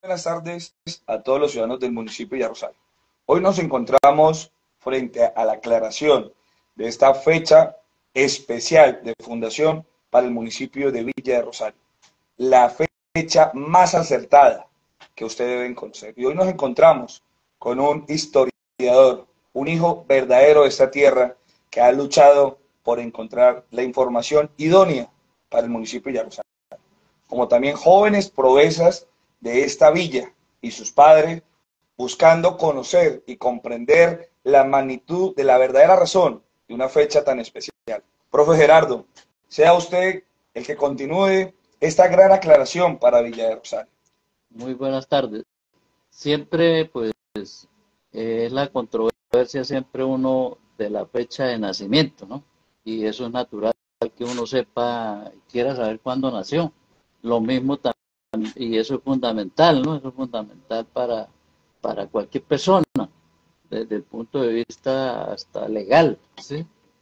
buenas tardes a todos los ciudadanos del municipio de Rosario. Hoy nos encontramos frente a la aclaración de esta fecha especial de fundación para el municipio de Villa de Rosario. La fecha más acertada que ustedes deben conocer. Y hoy nos encontramos con un historiador, un hijo verdadero de esta tierra que ha luchado por encontrar la información idónea para el municipio de Rosario, como también jóvenes proezas de esta villa y sus padres buscando conocer y comprender la magnitud de la verdadera razón de una fecha tan especial. Profe Gerardo, sea usted el que continúe esta gran aclaración para Villa de Rosario. Muy buenas tardes. Siempre, pues, es la controversia siempre uno de la fecha de nacimiento, ¿no? Y eso es natural que uno sepa, quiera saber cuándo nació. Lo mismo también, y eso es fundamental, ¿no? Eso es fundamental para cualquier persona, desde el punto de vista hasta legal, ¿sí?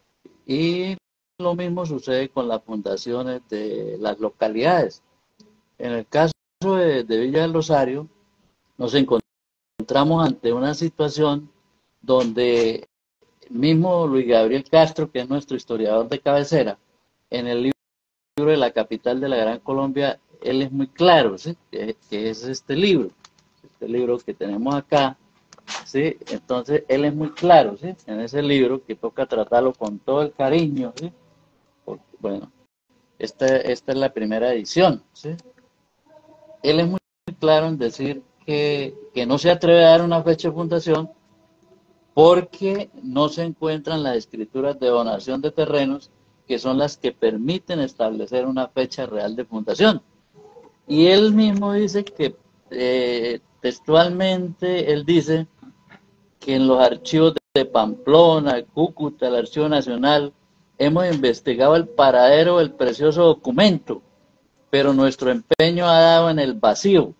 Y lo mismo sucede con las fundaciones de las localidades. En el caso de Villa del Rosario, nos encontramos ante una situación donde mismo Luis Gabriel Castro, que es nuestro historiador de cabecera, en el libro de la capital de la Gran Colombia, él es muy claro, ¿sí? que es este libro que tenemos acá, ¿sí? Entonces él es muy claro, ¿sí? En ese libro, que toca tratarlo con todo el cariño, ¿sí? Porque, bueno, esta es la primera edición, ¿sí? Él es muy claro en decir que no se atreve a dar una fecha de fundación porque no se encuentran las escrituras de donación de terrenos que son las que permiten establecer una fecha real de fundación. Y él mismo dice que textualmente, él dice que en los archivos de Pamplona, Cúcuta, el Archivo Nacional, hemos investigado el paradero del precioso documento, pero nuestro empeño ha dado en el vacío,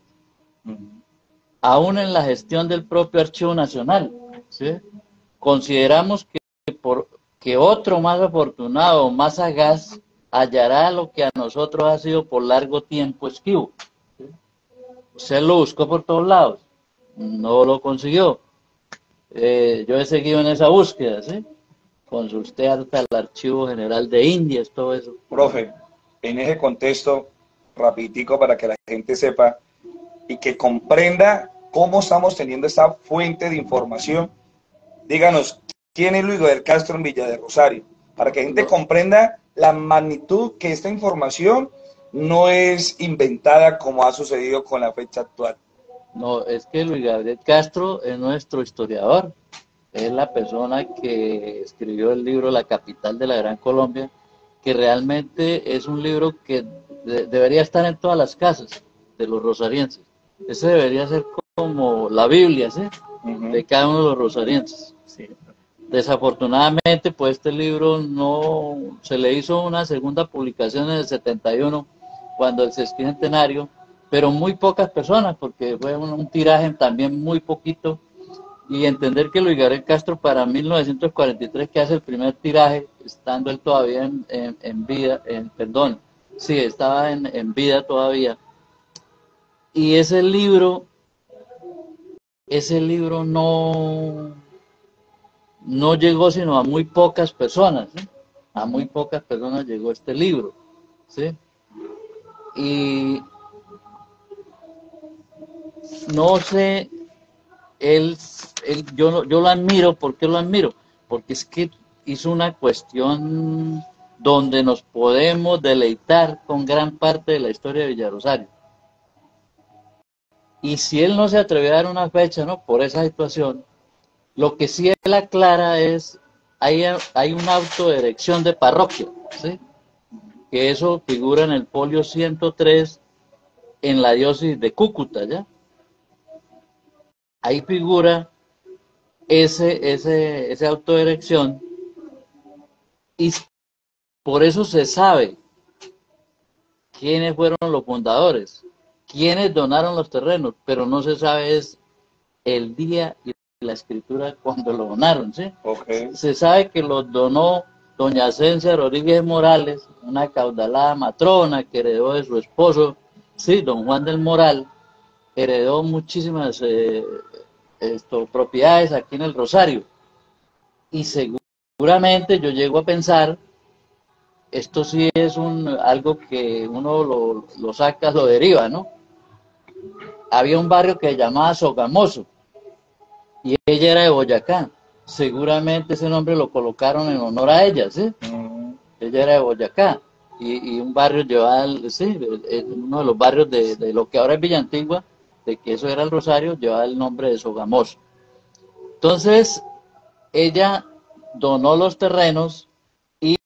aún en la gestión del propio Archivo Nacional, ¿sí? Consideramos que otro más afortunado, más sagaz, hallará lo que a nosotros ha sido por largo tiempo esquivo. ¿Sí? Usted lo buscó por todos lados, no lo consiguió. Yo he seguido en esa búsqueda, ¿sí? Consulté hasta el Archivo General de Indias, todo eso. Profe, en ese contexto, rapiditico para que la gente sepa y que comprenda cómo estamos teniendo esta fuente de información, díganos, ¿quién es Luis Gabriel Castro en Villa de Rosario? Para que la gente comprenda la magnitud que esta información no es inventada como ha sucedido con la fecha actual. No, es que Luis Gabriel Castro es nuestro historiador, es la persona que escribió el libro La capital de la Gran Colombia, que realmente es un libro que debería estar en todas las casas de los rosarienses. Ese debería ser como la Biblia, ¿sí? De cada uno de los rosarienses. Sí. Desafortunadamente, pues este libro no se le hizo una segunda publicación en el 71, cuando el sesquicentenario, pero muy pocas personas, porque fue un tiraje también muy poquito, y entender que Luis Gabriel Castro para 1943, que hace el primer tiraje, estando él todavía en vida, perdón, sí, estaba en vida todavía, y ese libro no llegó sino a muy pocas personas, ¿sí? A muy pocas personas llegó este libro, ¿sí? Y no sé, yo lo admiro. ¿Por qué lo admiro? Porque es que hizo una cuestión donde nos podemos deleitar con gran parte de la historia de Villa Rosario. Y si él no se atrevió a dar una fecha, ¿no? Por esa situación, lo que sí él aclara es, hay una autodirección de parroquia, ¿sí? Que eso figura en el folio 103 en la diócesis de Cúcuta, ¿ya? Ahí figura esa autodirección, y por eso se sabe quiénes fueron los fundadores, quiénes donaron los terrenos, pero no se sabe es el día y la escritura cuando lo donaron, ¿sí? Okay. Se sabe que los donó doña Cencia Rodríguez Morales, una caudalada matrona que heredó de su esposo, sí, don Juan del Moral, heredó muchísimas propiedades aquí en el Rosario. Y seguramente yo llego a pensar, esto sí es algo que uno lo saca, lo deriva, ¿no? Había un barrio que se llamaba Sogamoso y ella era de Boyacá. Seguramente ese nombre lo colocaron en honor a ella, ¿sí? Ella era de Boyacá. Y un barrio llevaba, sí, uno de los barrios de lo que ahora es Villa Antigua, de que eso era el Rosario, llevaba el nombre de Sogamoso. Entonces, ella donó los terrenos y,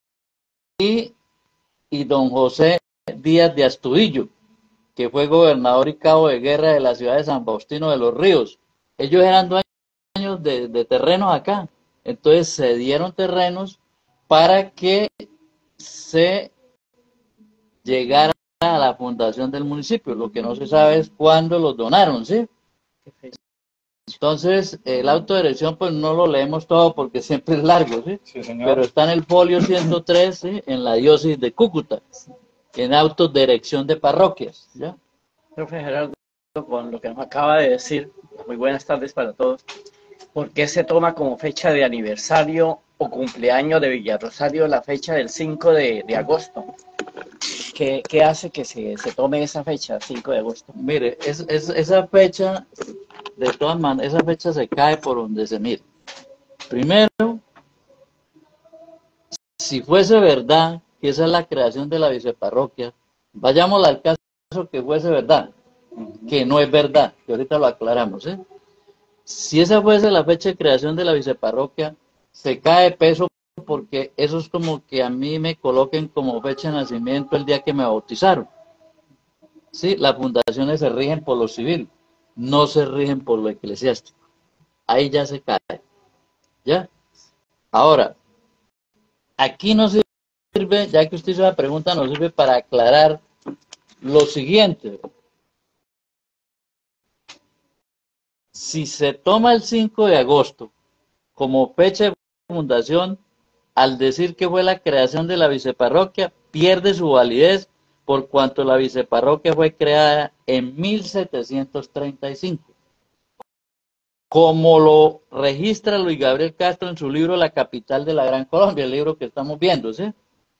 y don José Díaz de Astudillo, que fue gobernador y cabo de guerra de la ciudad de San Faustino de los Ríos. Ellos eran dueños de terrenos acá. Entonces se dieron terrenos para que se llegara a la fundación del municipio. Lo que no se sabe es cuándo los donaron, ¿sí? Entonces, el auto de dirección, pues no lo leemos todo porque siempre es largo, ¿sí? Sí, señor. Pero está en el folio 103, ¿sí? En la diócesis de Cúcuta, en autos de dirección de parroquias, ¿ya? Profe Gerardo, con lo que nos acaba de decir, muy buenas tardes para todos. ¿Por qué se toma como fecha de aniversario o cumpleaños de Villarrosario la fecha del 5 de agosto? ¿Qué hace que se tome esa fecha, 5 de agosto? Mire, esa fecha, de todas maneras, esa fecha se cae por donde se mire. Primero, si fuese verdad que esa es la creación de la viceparroquia, vayamos al caso que fuese verdad, que no es verdad, que ahorita lo aclaramos, ¿eh? Si esa fuese la fecha de creación de la viceparroquia, se cae de peso porque eso es como que a mí me coloquen como fecha de nacimiento el día que me bautizaron. Sí, las fundaciones se rigen por lo civil, no se rigen por lo eclesiástico. Ahí ya se cae. ¿Ya? Ahora, aquí nos sirve, ya que usted hizo la pregunta, nos sirve para aclarar lo siguiente. Si se toma el 5 de agosto como fecha de fundación, al decir que fue la creación de la viceparroquia, pierde su validez por cuanto la viceparroquia fue creada en 1735. Como lo registra Luis Gabriel Castro en su libro La capital de la Gran Colombia, el libro que estamos viendo, ¿sí?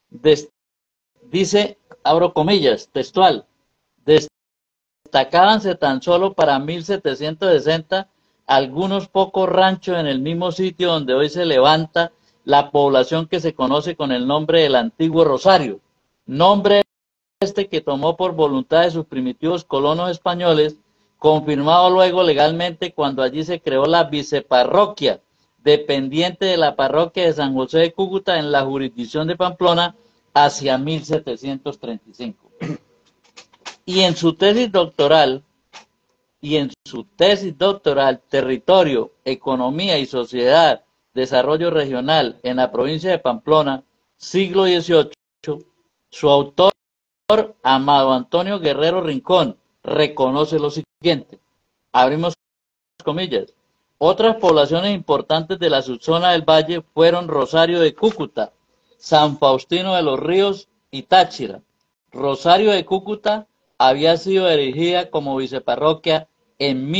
Dice, abro comillas, textual, destacábanse tan solo para 1760 algunos pocos ranchos en el mismo sitio donde hoy se levanta la población que se conoce con el nombre del Antiguo Rosario, nombre este que tomó por voluntad de sus primitivos colonos españoles, confirmado luego legalmente cuando allí se creó la viceparroquia, dependiente de la parroquia de San José de Cúcuta en la jurisdicción de Pamplona hacia 1735. Y en su tesis doctoral, Territorio, Economía y Sociedad, Desarrollo Regional en la provincia de Pamplona, siglo XVIII, su autor, Amado Antonio Guerrero Rincón, reconoce lo siguiente, abrimos comillas, otras poblaciones importantes de la subzona del Valle fueron Rosario de Cúcuta, San Faustino de los Ríos y Táchira. Rosario de Cúcuta había sido erigida como viceparroquia en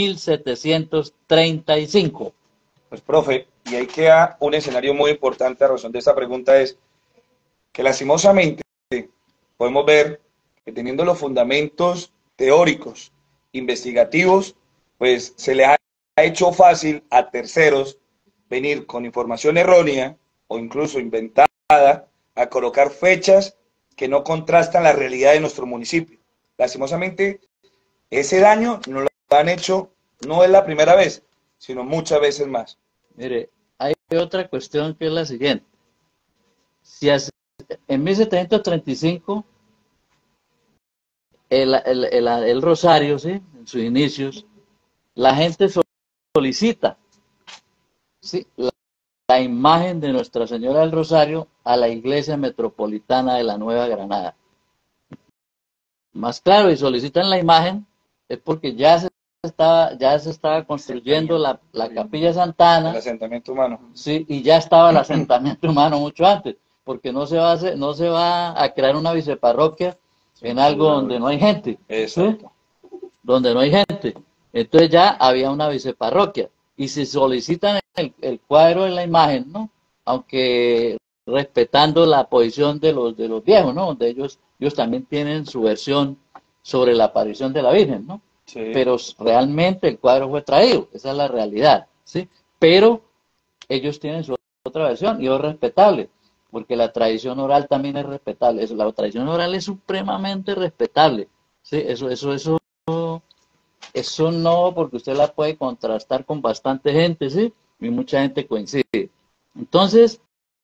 1735. Pues, profe, y ahí queda un escenario muy importante a razón de esta pregunta, es que lastimosamente podemos ver que teniendo los fundamentos teóricos, investigativos, pues se le ha hecho fácil a terceros venir con información errónea o incluso inventada a colocar fechas que no contrastan la realidad de nuestro municipio. Lastimosamente, ese daño nos lo han hecho, no es la primera vez, sino muchas veces más. Mire, hay otra cuestión que es la siguiente. Si en 1735 el Rosario, ¿sí? En sus inicios, la gente solicita, ¿sí? La imagen de Nuestra Señora del Rosario a la Iglesia Metropolitana de la Nueva Granada. Más claro, y solicitan la imagen, es porque ya se estaba construyendo la Capilla Santana. El asentamiento humano. Sí, y ya estaba el asentamiento humano mucho antes, porque no se va a crear una viceparroquia en algo donde no hay gente. Exacto. ¿Sí? Donde no hay gente. Entonces ya había una viceparroquia. Y si solicitan el cuadro en la imagen, ¿no? Aunque respetando la posición de los viejos, ¿no? Donde ellos también tienen su versión sobre la aparición de la Virgen, ¿no? Sí. Pero realmente el cuadro fue traído, esa es la realidad, ¿sí? Pero ellos tienen su otra versión y es respetable, porque la tradición oral también es respetable. La tradición oral es supremamente respetable, ¿sí? Eso no, porque usted la puede contrastar con bastante gente, ¿sí? Y mucha gente coincide. Entonces,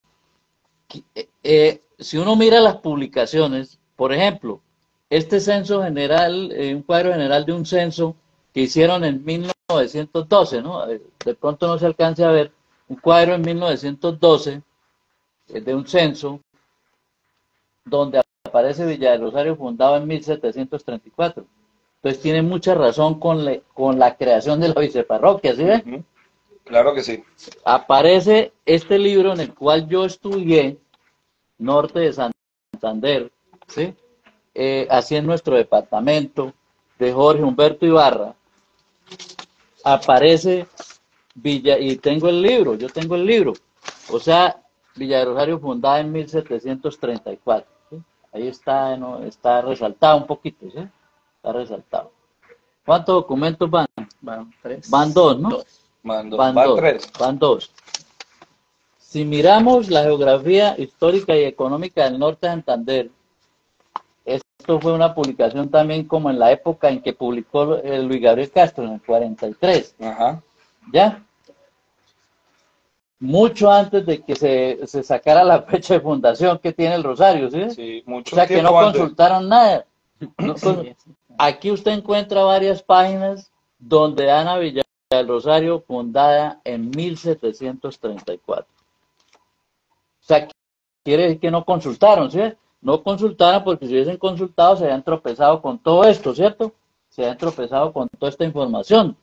si uno mira las publicaciones, por ejemplo, este censo general, un cuadro general de un censo que hicieron en 1912, ¿no? De pronto no se alcance a ver, un cuadro en 1912 de un censo donde aparece Villa del Rosario fundado en 1734. Entonces tiene mucha razón con la creación de la viceparroquia, ¿sí ve? Claro que sí. Aparece este libro en el cual yo estudié, Norte de Santander, ¿sí? Así en nuestro departamento, de Jorge Humberto Ibarra. Aparece Villa, y tengo el libro, yo tengo el libro. O sea, Villa de Rosario fundada en 1734. ¿Sí? Ahí está, ¿no? Está resaltado un poquito, ¿sí? Está resaltado. ¿Cuántos documentos van? Van tres. Van dos, ¿no? Van tres. Van dos. Si miramos la geografía histórica y económica del norte de Santander, esto fue una publicación también como en la época en que publicó Luis Gabriel Castro, en el 43. Ajá. ¿Ya? Mucho antes de que se sacara la fecha de fundación que tiene el Rosario, ¿sí? Sí, mucho o sea, que no antes. consultaron nada. Aquí usted encuentra varias páginas donde Ana Villa del Rosario, fundada en 1734. O sea, quiere decir que no consultaron, ¿sí? No consultaron porque si hubiesen consultado se habían tropezado con todo esto, ¿cierto? Se habían tropezado con toda esta información.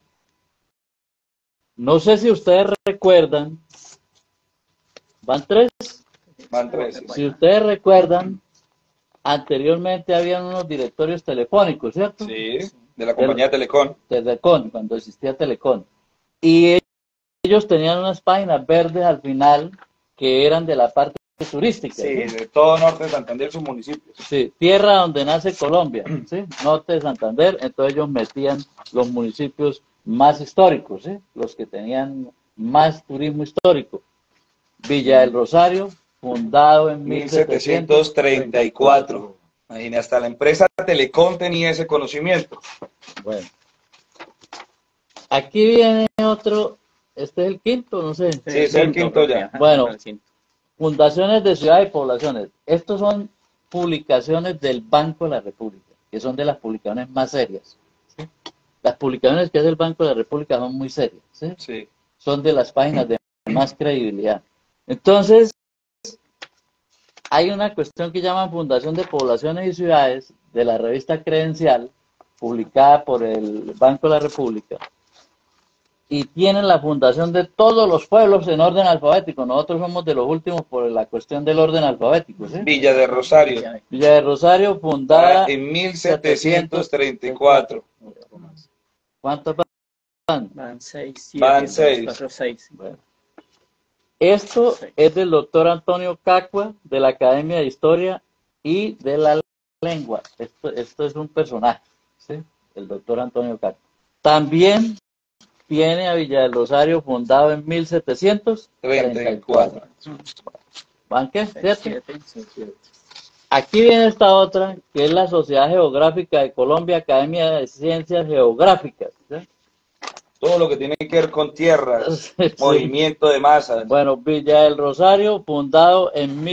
No sé si ustedes recuerdan, ¿van tres? Van tres. Si ustedes recuerdan, anteriormente habían unos directorios telefónicos, ¿cierto? Sí, de la compañía Telecom. Telecom, cuando existía Telecom. Y ellos tenían unas páginas verdes al final que eran de la parte turística. Sí, de todo norte de Santander, sus municipios. Sí, tierra donde nace Colombia, ¿sí? Norte de Santander, entonces ellos metían los municipios más históricos, ¿sí? Los que tenían más turismo histórico. Villa del Rosario, fundado en 1734. Imagínate, hasta la empresa Telecom tenía ese conocimiento. Bueno. Aquí viene otro, este es el quinto, no sé. Sí, es el quinto ya. Bueno, fundaciones de ciudades y poblaciones. Estos son publicaciones del Banco de la República, que son de las publicaciones más serias. ¿Sí? Las publicaciones que hace el Banco de la República son muy serias. ¿Sí? Sí. Son de las páginas de más credibilidad. Entonces, hay una cuestión que llaman Fundación de Poblaciones y Ciudades de la revista Credencial, publicada por el Banco de la República, y tienen la fundación de todos los pueblos en orden alfabético. Nosotros somos de los últimos por la cuestión del orden alfabético. ¿Sí? Villa de Rosario. Villa de Rosario, fundada en 1734. ¿Cuántos van? Van 6. Van 6. 4, 6. Bueno. Esto es del doctor Antonio Cacua, de la Academia de Historia y de la Lengua. Esto es un personaje, ¿sí? El doctor Antonio Cacua. También tiene a Villa del Rosario fundado en 1734. ¿Van qué? ¿Cierto? Aquí viene esta otra, que es la Sociedad Geográfica de Colombia, Academia de Ciencias Geográficas. ¿Sí? Todo lo que tiene que ver con tierras, sí. Movimiento de masas. Bueno, Villa del Rosario, fundado en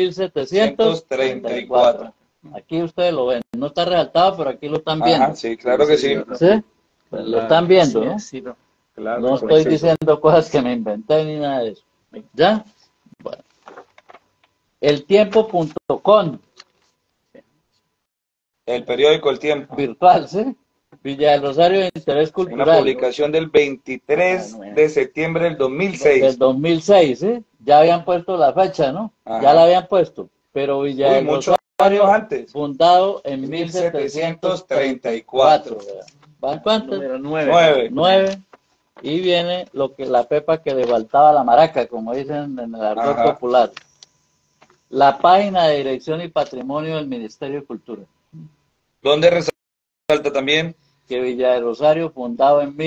1734. Aquí ustedes lo ven. No está resaltado, pero aquí lo están viendo. Ajá, sí, claro que sí. ¿Sí? Pues lo están viendo, ¿no? Sí, claro, no estoy diciendo cosas que me inventé ni nada de eso. ¿Ya? Bueno. Eltiempo.com. El periódico El Tiempo. Virtual, ¿sí? Villa del Rosario de Interés Cultural. Una publicación del 23 de septiembre del 2006. Del 2006, ¿sí? Ya habían puesto la fecha, ¿no? Ajá. Ya la habían puesto. Pero Villa del muchos Rosario, años antes. fundado en 1734. ¿Van cuántas? Número 9. 9. 9. Y viene la pepa que le faltaba a la maraca, como dicen en el argot Ajá. popular. La página de dirección y patrimonio del Ministerio de Cultura. ¿Dónde resalta también? Que Villa de Rosario, fundado en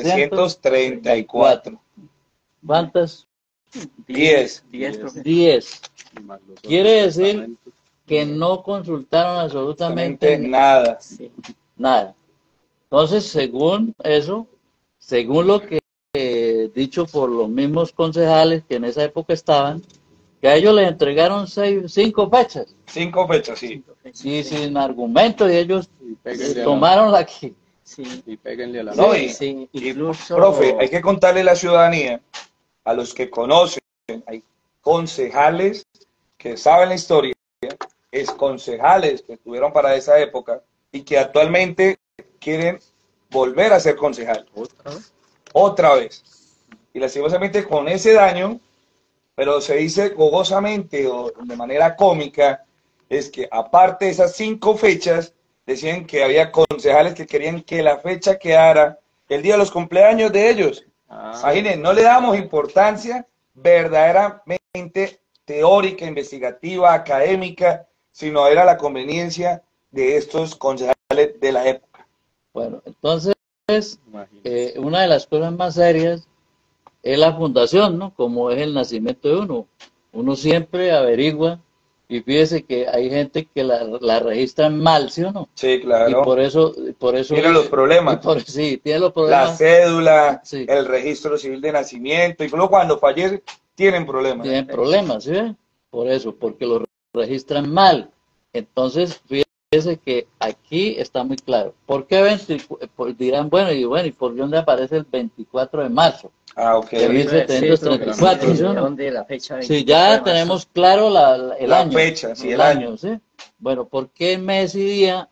1734. 734. ¿Cuántas? 10. 10. Quiere decir que no consultaron absolutamente Nada. Sí. nada. Entonces, según eso, según lo que dicho por los mismos concejales que en esa época estaban, que a ellos les entregaron 5 fechas 5 fechas, sí. y sin argumento, y ellos péguenle a tomaron la que... Sí. y péguenle a la No, Sí, y, incluso... profe, hay que contarle a la ciudadanía, a los que conocen, hay concejales que saben la historia, es concejales que estuvieron para esa época y que actualmente quieren volver a ser concejal. Otra vez. Y lastimosamente con ese daño, pero se dice gogosamente o de manera cómica, es que aparte de esas 5 fechas, decían que había concejales que querían que la fecha quedara el día de los cumpleaños de ellos. Imaginen, no le damos importancia verdaderamente teórica, investigativa, académica, sino era la conveniencia de estos concejales de la época. Bueno, entonces, una de las cosas más serias es la fundación, ¿no? Como es el nacimiento de uno. Uno siempre averigua y fíjese que hay gente que la registran mal, ¿sí o no? Sí, claro. Y por eso tiene los problemas. Sí, tiene los problemas. La cédula, sí. El registro civil de nacimiento, incluso cuando fallece, tienen problemas. Tienen problemas, ¿sí? Por eso, porque lo registran mal. Entonces, fíjese que aquí está muy claro. ¿Por qué dirán, ¿y por dónde aparece el 24 de marzo? Ah, ok. De 1734, ¿sí o no? ¿Dónde la fecha? Sí, ya tenemos claro el año. Fecha, sí, el año, ¿sí? Bueno, ¿por qué mes y día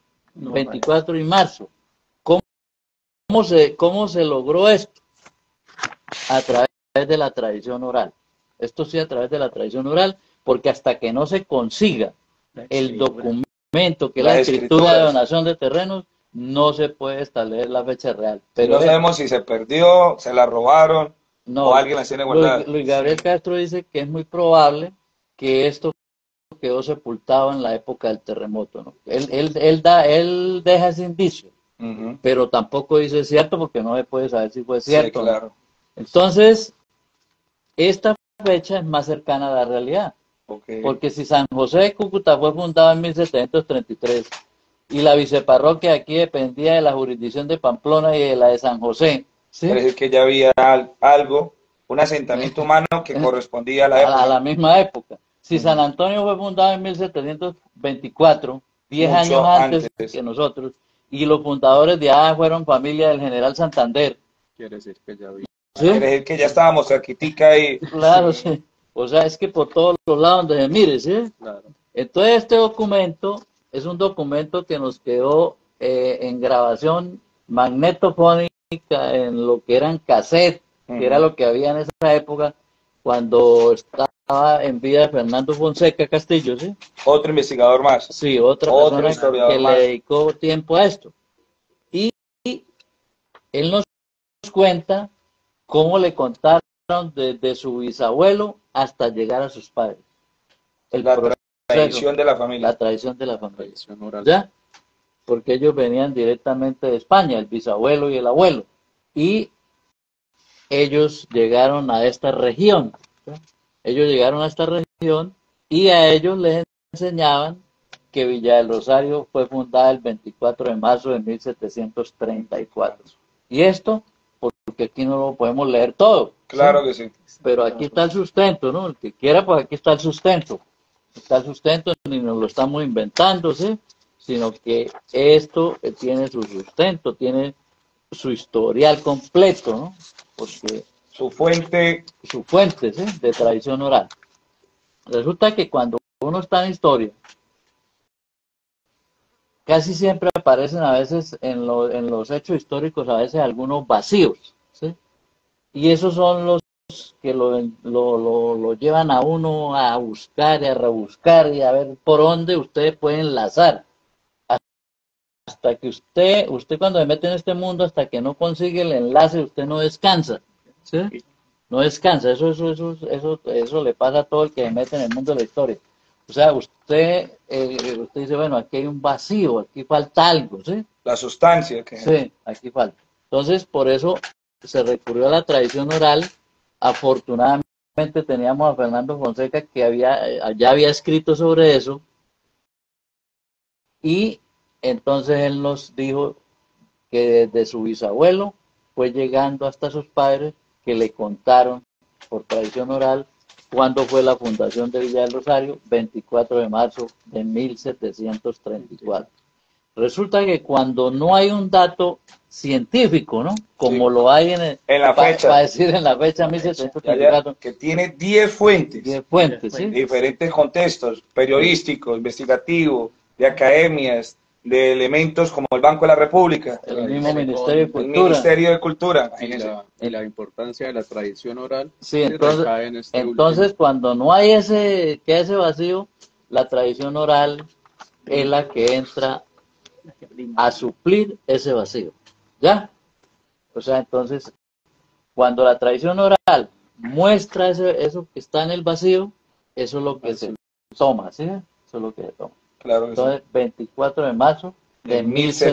24 y marzo? ¿Cómo se logró esto? A través de la tradición oral. Esto sí, a través de la tradición oral, porque hasta que no se consiga el documento que es la escritura de donación de terrenos, no se puede establecer la fecha real. Pero no sabemos si se perdió, se la robaron, o alguien la tiene guardada. Luis Gabriel Castro dice que es muy probable que esto quedó sepultado en la época del terremoto, ¿no? Él deja ese indicio, pero tampoco dice cierto porque no se puede saber si fue cierto. Sí, claro. ¿No? Entonces, esta fecha es más cercana a la realidad. Porque si San José de Cúcuta fue fundado en 1733 y la viceparroquia aquí dependía de la jurisdicción de Pamplona y de la de San José, ¿sí? Quiere decir que ya había algo, un asentamiento humano que correspondía a la época. A la misma época. Si San Antonio fue fundado en 1724, 10 años antes que nosotros, y los fundadores de allá fueron familia del general Santander. Quiere decir que ya había. ¿Sí? Quiere decir que ya estábamos cerquitica y... Claro, sí. O sea, es que por todos los lados donde se mire, ¿sí? Claro. Entonces este documento es un documento que nos quedó en grabación magnetofónica, en lo que eran cassettes, que era lo que había en esa época, cuando estaba en vida Fernando Fonseca Castillo, ¿sí? Otro investigador más. Sí, otra persona que le dedicó tiempo a esto. Y él nos cuenta cómo le contaron desde su bisabuelo hasta llegar a sus padres. La tradición de la familia. La tradición de la familia. ¿Ya? Porque ellos venían directamente de España, el bisabuelo y el abuelo. Y ellos llegaron a esta región. ¿Sí? Ellos llegaron a esta región y a ellos les enseñaban que Villa del Rosario fue fundada el 24 de marzo de 1734. Y esto, porque aquí no lo podemos leer todo. Claro, ¿sí? Que sí. Pero aquí está el sustento, ¿no? El que quiera, pues aquí está el sustento. Está el sustento, ni nos lo estamos inventando, ¿sí? Sino que esto tiene su sustento, tiene su historial completo, ¿no? Porque su fuente, ¿sí? De tradición oral. Resulta que cuando uno está en historia, casi siempre aparecen a veces en los hechos históricos, a veces algunos vacíos, ¿sí? Y esos son los que lo llevan a uno a buscar y a rebuscar y a ver por dónde ustedes pueden enlazar hasta hasta que usted cuando se mete en este mundo, hasta que no consigue el enlace, usted no descansa. ¿Sí? No descansa. Eso le pasa a todo el que se mete en el mundo de la historia. O sea, usted dice, bueno, aquí hay un vacío, aquí falta algo, ¿sí? La sustancia. Sí, aquí falta. Entonces, por eso se recurrió a la tradición oral. Afortunadamente teníamos a Fernando Fonseca que ya había escrito sobre eso. Y entonces él nos dijo que desde su bisabuelo fue llegando hasta sus padres que le contaron por tradición oral cuándo fue la fundación de Villa del Rosario, 24 de marzo de 1734. Resulta que cuando no hay un dato científico, ¿no? Como Sí. lo hay En la fecha. Para decir en la fecha 1734. Que tiene 10 fuentes. 10 fuentes, ¿sí? De diferentes contextos, periodísticos, investigativos, de academias, de elementos como el Banco de la República. El mismo Ministerio de El Cultura. Ministerio de Cultura. Y la importancia de la tradición oral. Sí, recae en entonces cuando no hay ese vacío, la tradición oral es la que entra a suplir ese vacío. ¿Ya? O sea, entonces, cuando la tradición oral muestra eso que está en el vacío, eso es lo que se toma, ¿sí? Eso es lo que se toma. Claro. Entonces, 24 de marzo de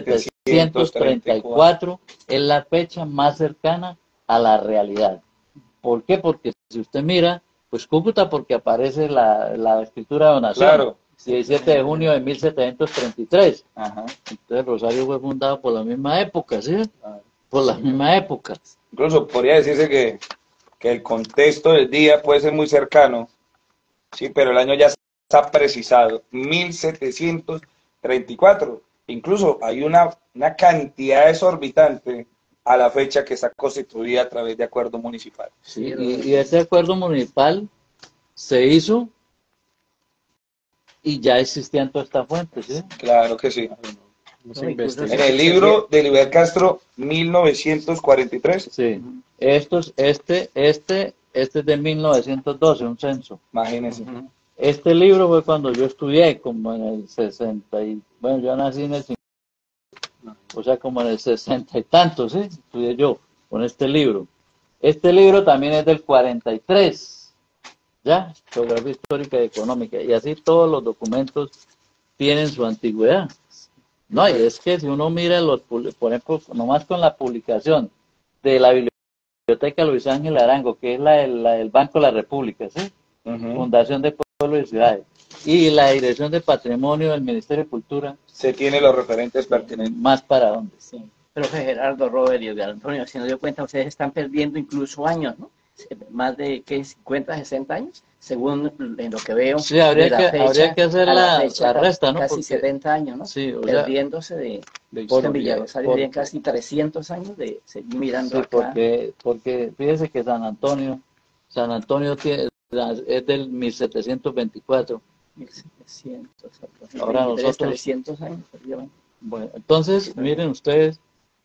1734 es la fecha más cercana a la realidad. ¿Por qué? Porque si usted mira, pues Cúcuta, porque aparece la escritura de donación. Claro. 17 de junio de 1733. Ajá. Entonces Rosario fue fundado por la misma época, ¿sí? Por la misma época. Incluso podría decirse que el contexto del día puede ser muy cercano, sí, pero el año ya está precisado, 1734. Incluso hay una cantidad exorbitante a la fecha que está constituida a través de acuerdo municipal. Sí, y ese acuerdo municipal se hizo y ya existían todas estas fuentes, ¿sí? Claro que sí. En En el libro de Liberal Castro, 1943. Sí. Este es de 1912, un censo. Imagínense. Este libro fue cuando yo estudié, como en el 60 y... Bueno, yo nací en el 50, o sea, como en el 60 y tantos, ¿sí? Estudié yo con este libro. Este libro también es del 43, ¿ya? Geografía histórica y económica. Y así todos los documentos tienen su antigüedad. No, y es que si uno mira por ejemplo, nomás con la publicación de la Biblioteca Luis Ángel Arango, que es la del Banco de la República, ¿sí? Fundación de Pueblos y Ciudades, y la Dirección de Patrimonio del Ministerio de Cultura. Se tiene los referentes pertinentes. ¿Más para dónde? Sí. Profe Gerardo, Robert y Edgar Antonio, si nos dio cuenta, ustedes están perdiendo incluso años, ¿no? Más de, ¿qué? 50, 60 años, según en lo que veo. Sí, habría que hacer la resta, ¿no? Casi porque, 70 años, ¿no? Sí, perdiéndose de en Villarosario, serían casi 300 años de seguir mirando sí, acá. porque fíjese que San Antonio es del 1724. 1700, Ahora nosotros 300 años. Bueno, entonces, miren ustedes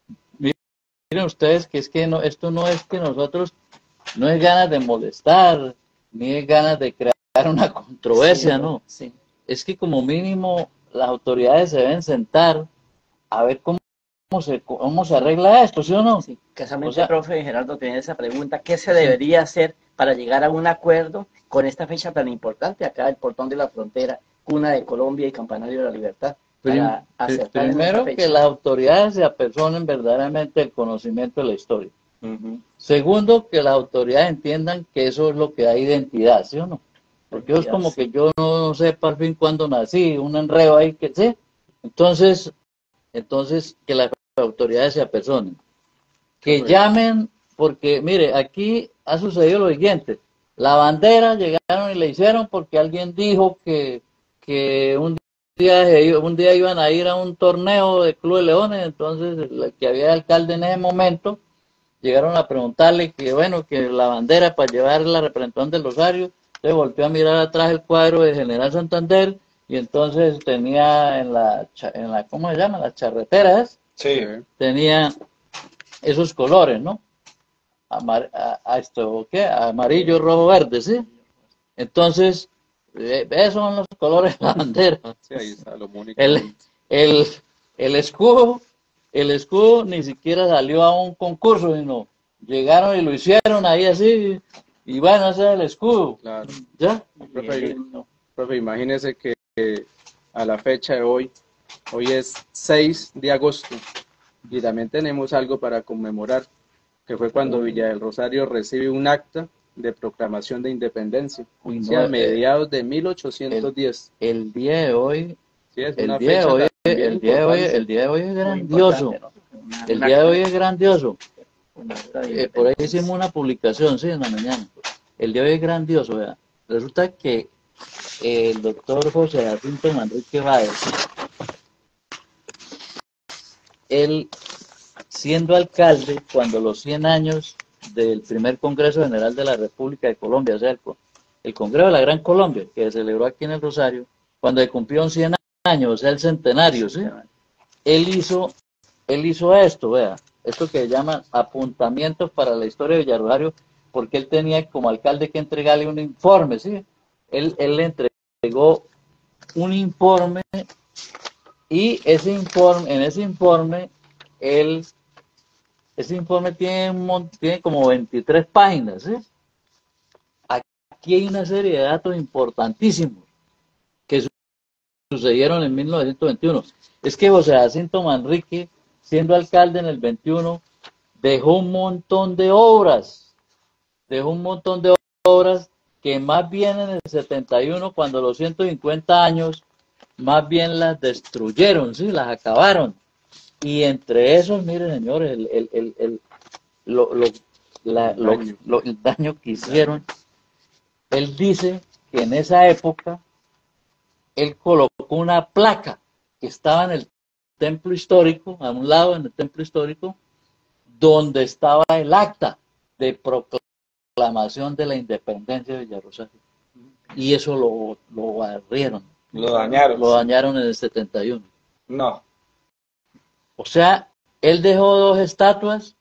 que es que no, esto no es que nosotros, no es ganas de molestar, ni es ganas de crear una controversia, sí, no. Sí. Es que como mínimo las autoridades se deben sentar a ver cómo se arregla esto, ¿sí o no? Sí, casualmente, O sea, profe Gerardo, tenía esa pregunta, ¿qué se debería hacer para llegar a un acuerdo con esta fecha tan importante acá, el portón de la frontera, cuna de Colombia y campanario de la libertad? Primero, que las autoridades se apersonen verdaderamente el conocimiento de la historia. Segundo, que las autoridades entiendan que eso es lo que da identidad, ¿sí o no? Porque es como que yo no sepa al fin cuándo nací, un enredo ahí que sé. Entonces que las autoridades se apersonen. Que llamen, porque mire, aquí ha sucedido lo siguiente. La bandera llegaron y le hicieron porque alguien dijo que un día iban a ir a un torneo de Club de Leones, entonces el que había alcalde en ese momento llegaron a preguntarle que bueno, que la bandera para llevar la representación del Rosario, se volvió a mirar atrás el cuadro de General Santander y entonces tenía en la ¿cómo se llama? Las charreteras, sí, tenía esos colores, ¿no? Amarillo, rojo, verde, ¿sí? Entonces, esos son los colores de la bandera. Sí, ahí está lo único. El escudo ni siquiera salió a un concurso, sino llegaron y lo hicieron ahí así, y bueno, ese es el escudo. Claro. ¿Ya? Profe, imagínese que a la fecha de hoy es 6 de agosto, y también tenemos algo para conmemorar, que fue cuando Villa del Rosario recibe un acta de proclamación de independencia, Uy, sí, a no, mediados de 1810. El día de hoy, Sí, es el una día de fecha hoy, también el día de hoy, importante. el día de hoy es Muy grandioso. importante, ¿no? El día de hoy es grandioso. Una acta de Por ahí independencia. hicimos una publicación, sí, en la mañana. El día de hoy es grandioso, vea. Resulta que el doctor José Jacinto Manrique Báez, él siendo alcalde cuando los 100 años del primer Congreso General de la República de Colombia, o sea, el Congreso de la Gran Colombia, que se celebró aquí en el Rosario, cuando se cumplieron 100 años, o sea, el centenario, ¿sí? Él hizo esto, vea, esto que llaman apuntamientos para la historia de Villarrosario, porque él tenía como alcalde que entregarle un informe, ¿sí? Él le entregó un informe y en ese informe, ese informe tiene como 23 páginas, ¿sí? Aquí hay una serie de datos importantísimos que sucedieron en 1921. Es que José Jacinto Manrique, siendo alcalde en el 21, dejó un montón de obras, que más bien en el 71, cuando los 150 años, más bien las destruyeron, ¿sí? Las acabaron. Y entre esos, miren, señores, lo, lo, el daño que hicieron, él dice que en esa época él colocó una placa que estaba en el templo histórico, a un lado en el templo histórico, donde estaba el acta de proclamación de la independencia de Villarrosario. Y eso lo barrieron. Lo dañaron. Lo dañaron en el 71. No. O sea, él dejó dos estatuas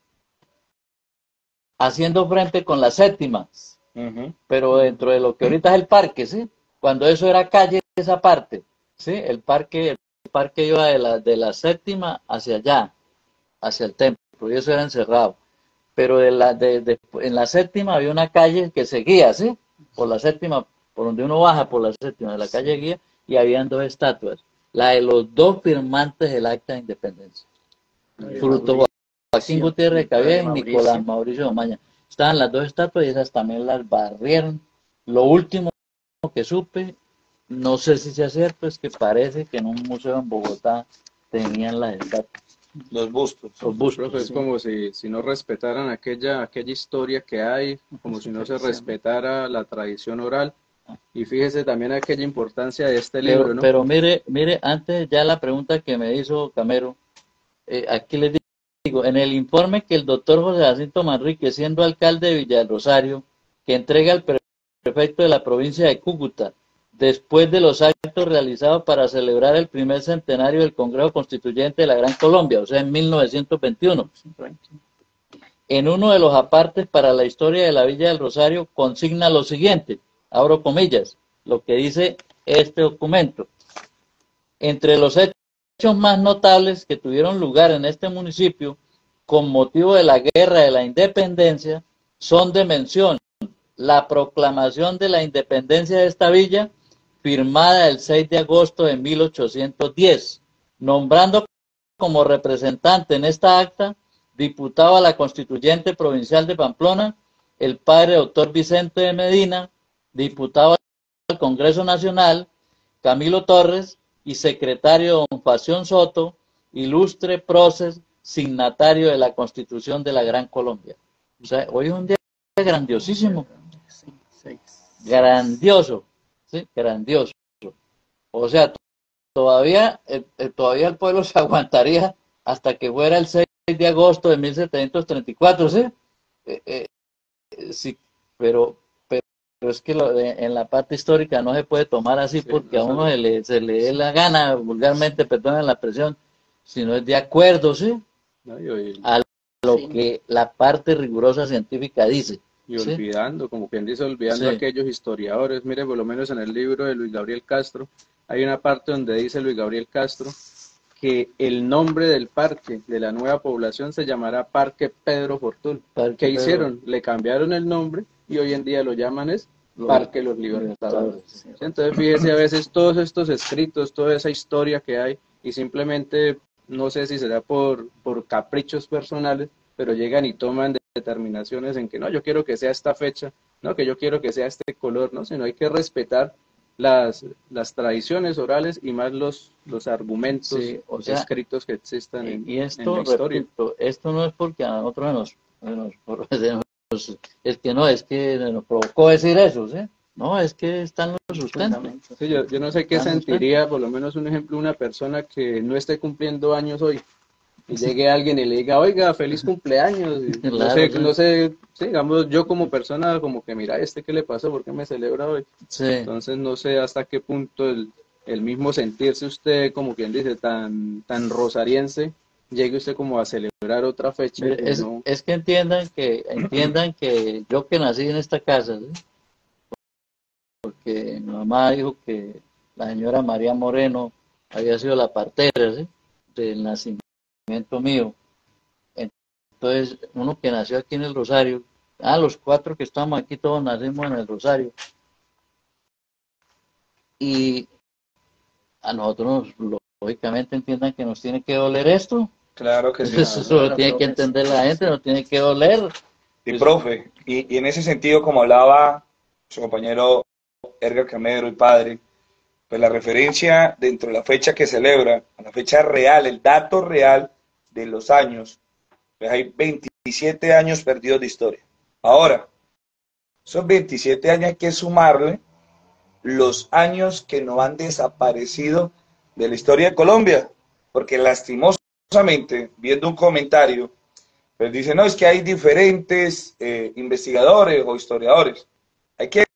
haciendo frente con la séptima, pero dentro de lo que ahorita es el parque, ¿sí? Cuando eso era calle, esa parte, ¿sí? El parque iba de la séptima hacia allá, hacia el templo, y eso era encerrado. Pero en la séptima había una calle que seguía, ¿sí? Por la séptima, por donde uno baja por la séptima, de la calle guía, y habían dos estatuas. La de los dos firmantes del Acta de Independencia. Fruto Joaquín Gutiérrez Cabía y Nicolás Mauricio Omaña. Estaban las dos estatuas y esas también las barrieron. Lo último que supe, no sé si sea cierto, es que parece que en un museo en Bogotá tenían las estatuas. Los bustos. Los bustos, Profe, es sí. como si no respetaran aquella historia que hay, como si no se respetara la tradición oral. Y fíjese también aquella importancia de este libro, ¿no? Pero mire, antes ya la pregunta que me hizo Camero, aquí les digo, en el informe que el doctor José Jacinto Manrique, siendo alcalde de Villa del Rosario, que entrega al prefecto de la provincia de Cúcuta, después de los actos realizados para celebrar el primer centenario del Congreso Constituyente de la Gran Colombia, o sea, en 1921. En uno de los apartes para la historia de la Villa del Rosario consigna lo siguiente, abro comillas, lo que dice este documento. Entre los hechos más notables que tuvieron lugar en este municipio con motivo de la Guerra de la Independencia son de mención la proclamación de la independencia de esta villa, firmada el 6 de agosto de 1810, nombrando como representante en esta acta diputado a la Constituyente Provincial de Pamplona, el padre doctor Vicente de Medina, diputado al Congreso Nacional, Camilo Torres, y secretario don Pasión Soto, ilustre prócer, signatario de la Constitución de la Gran Colombia. O sea, hoy es un día grandiosísimo. Grandioso, ¿sí? Grandioso. O sea, todavía el pueblo se aguantaría hasta que fuera el 6 de agosto de 1734, ¿sí? Sí, pero es que en la parte histórica no se puede tomar así, sí, porque a uno se le dé la gana, vulgarmente, perdonen la expresión, si no es de acuerdo, ¿sí? No, a lo que la parte rigurosa científica dice. Y olvidando, como quien dice, olvidando a aquellos historiadores. Mire, por lo menos en el libro de Luis Gabriel Castro, hay una parte donde dice Luis Gabriel Castro que el nombre del parque de la nueva población se llamará Parque Pedro Fortún. ¿Qué hicieron? Le cambiaron el nombre y hoy en día lo llaman Parque Los Libertadores. Sí. Entonces fíjese a veces todos estos escritos, toda esa historia que hay y simplemente, no sé si será por caprichos personales, pero llegan y toman determinaciones en que no, yo quiero que sea esta fecha, no, que yo quiero que sea este color, no, sino hay que respetar las tradiciones orales y más los argumentos Sí, o sea, escritos que existan y en esto, la historia. repito, esto no es porque a nosotros es que no, es que nos provocó decir eso, ¿sí? No, es que están los sustentos. Sí, yo no sé qué sentiría, por lo menos un ejemplo, una persona que no esté cumpliendo años hoy y llegue alguien y le diga, oiga, feliz cumpleaños. Y Claro, no sé, sí, digamos, yo como persona, como que mira, ¿qué le pasó? ¿Por qué me celebra hoy? sí. Entonces no sé hasta qué punto el mismo sentirse usted, como quien dice, tan rosariense, llegue usted como a celebrar otra fecha. Mire, Que no... es que entiendan que yo que nací en esta casa, ¿sí? Porque mi mamá dijo que la señora María Moreno había sido la partera, ¿sí? Del nacimiento mío. Entonces, uno que nació aquí en el Rosario, los cuatro que estamos aquí todos nacimos en el Rosario. Y a nosotros, lógicamente, entiendan que nos tiene que doler esto. Claro que sí. Eso lo tiene que entender la gente, nos tiene que doler. Y profe, y en ese sentido, como hablaba su compañero Edgar Camero, el padre, pues la referencia dentro de la fecha que celebra, a la fecha real, el dato real de los años, pues hay 27 años perdidos de historia. Ahora, esos 27 años hay que sumarle los años que no han desaparecido de la historia de Colombia, porque lastimosamente, viendo un comentario, pues dice, no, es que hay diferentes investigadores o historiadores. Hay que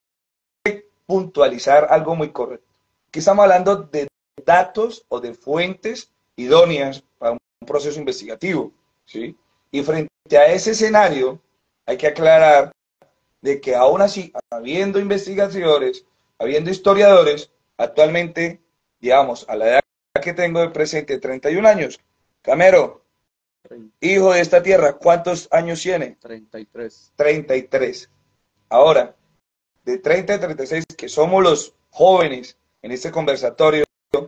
puntualizar algo muy correcto. Aquí estamos hablando de datos o de fuentes idóneas para un proceso investigativo, ¿sí? Y frente a ese escenario, hay que aclarar de que aún así, habiendo investigadores, habiendo historiadores, actualmente, digamos, a la edad que tengo de presente, 31 años, Camero, hijo de esta tierra, ¿cuántos años tiene? 33. 33. Ahora, de 30 a 36, que somos los jóvenes en este conversatorio,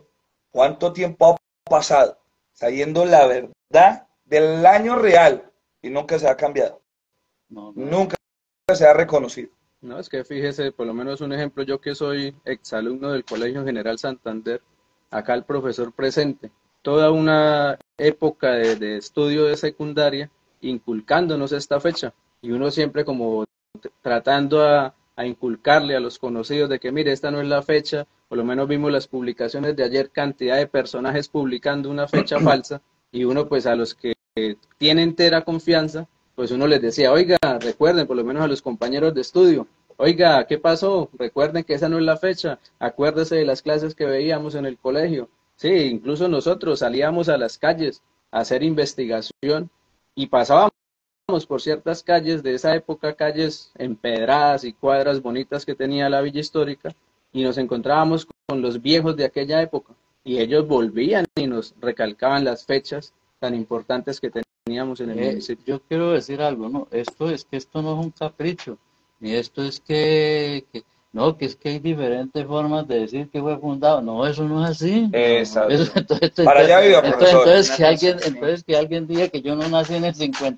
¿cuánto tiempo ha pasado? Sabiendo la verdad del año real y nunca se ha cambiado. No. Nunca se ha reconocido. No, es que fíjese, por lo menos un ejemplo, yo que soy exalumno del Colegio General Santander, acá el profesor presente, toda una época de estudio de secundaria, inculcándonos esta fecha, y uno siempre como tratando a inculcarle a los conocidos de que mire, esta no es la fecha, por lo menos vimos las publicaciones de ayer, cantidad de personajes publicando una fecha falsa, y uno pues a los que tiene entera confianza, pues uno les decía, oiga, recuerden, por lo menos a los compañeros de estudio, oiga, ¿qué pasó? Recuerden que esa no es la fecha, acuérdese de las clases que veíamos en el colegio. Sí, incluso nosotros salíamos a las calles a hacer investigación y pasábamos por ciertas calles de esa época, calles empedradas y cuadras bonitas que tenía la villa histórica, y nos encontrábamos con los viejos de aquella época, y ellos volvían y nos recalcaban las fechas tan importantes que teníamos en el municipio. Yo quiero decir algo, ¿no? Esto no es un capricho, ni esto es que no, que es que hay diferentes formas de decir que fue fundado. No, eso no es así. Exacto. Para allá viva, profesor. Entonces que alguien diga que yo no nací en el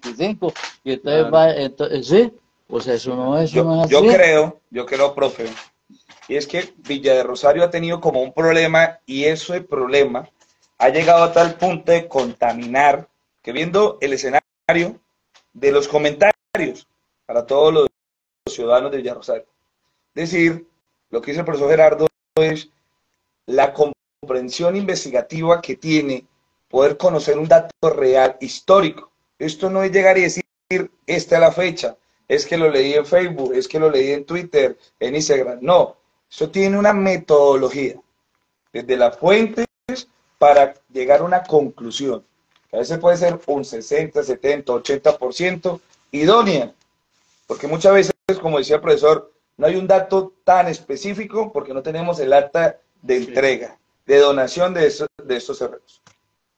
55 y entonces Claro. sí, o sea, eso no es así. Yo creo, profe, y es que Villa de Rosario ha tenido como un problema, y ese problema ha llegado a tal punto de contaminar, que viendo el escenario de los comentarios para todos los ciudadanos de Villa Rosario, decir, lo que dice el profesor Gerardo es la comprensión investigativa que tiene poder conocer un dato real, histórico. Esto no es llegar y decir, esta es la fecha, es que lo leí en Facebook, es que lo leí en Twitter, en Instagram. No, eso tiene una metodología, desde las fuentes para llegar a una conclusión, que a veces puede ser un 60, 70, 80% idónea, porque muchas veces, como decía el profesor, no hay un dato tan específico porque no tenemos el acta de entrega, de donación de estos terrenos.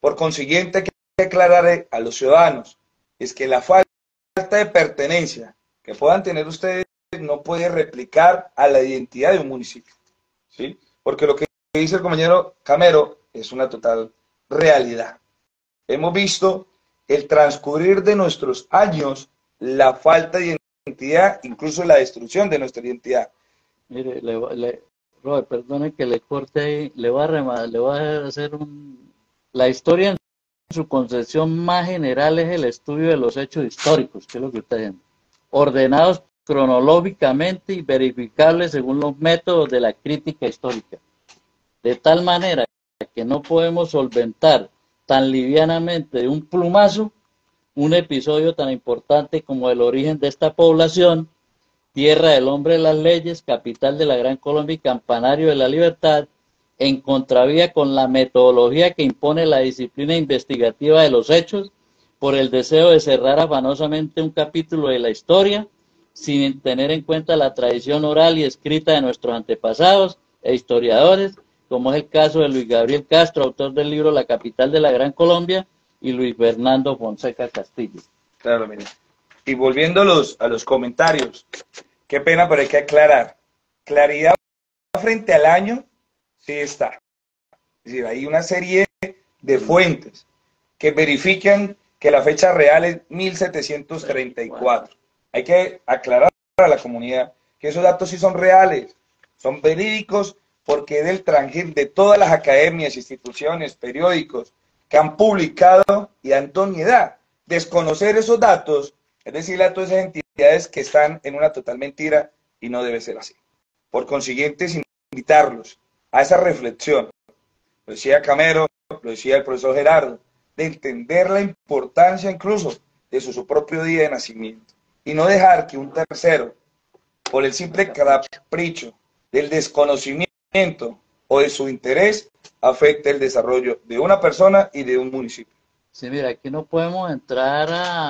Por consiguiente, hay que aclarar a los ciudadanos, es que la falta de pertenencia que puedan tener ustedes no puede replicar a la identidad de un municipio, ¿sí? Porque lo que dice el compañero Camero es una total realidad. Hemos visto el transcurrir de nuestros años, la falta de identidad, incluso la destrucción de nuestra identidad. Mire, Robert, perdone que le corte ahí, le voy a hacer la historia en su concepción más general es el estudio de los hechos históricos, que es lo que usted dice, ordenados cronológicamente y verificables según los métodos de la crítica histórica. De tal manera que no podemos solventar tan livianamente de un plumazo un episodio tan importante como el origen de esta población, tierra del hombre de las leyes, capital de la Gran Colombia y campanario de la libertad, en contravía con la metodología que impone la disciplina investigativa de los hechos, por el deseo de cerrar afanosamente un capítulo de la historia, sin tener en cuenta la tradición oral y escrita de nuestros antepasados e historiadores, como es el caso de Luis Gabriel Castro, autor del libro La capital de la Gran Colombia, y Luis Fernando Fonseca Castillo. Claro, mire. Y volviendo a los comentarios, qué pena, pero hay que aclarar. Claridad frente al año, sí está. Es decir, hay una serie de fuentes que verifican que la fecha real es 1734. Hay que aclarar a la comunidad que esos datos sí son reales, son verídicos, porque es del transgir de todas las academias, instituciones, periódicos que han publicado y dan totalidad. Desconocer esos datos, es decir, a todas esas entidades que están en una total mentira y no debe ser así. Por consiguiente, invitarlos a esa reflexión, lo decía Camero, lo decía el profesor Gerardo, de entender la importancia incluso de su propio día de nacimiento y no dejar que un tercero, por el simple capricho del desconocimiento o de su interés, afecte el desarrollo de una persona y de un municipio. Sí, mira, aquí no podemos entrar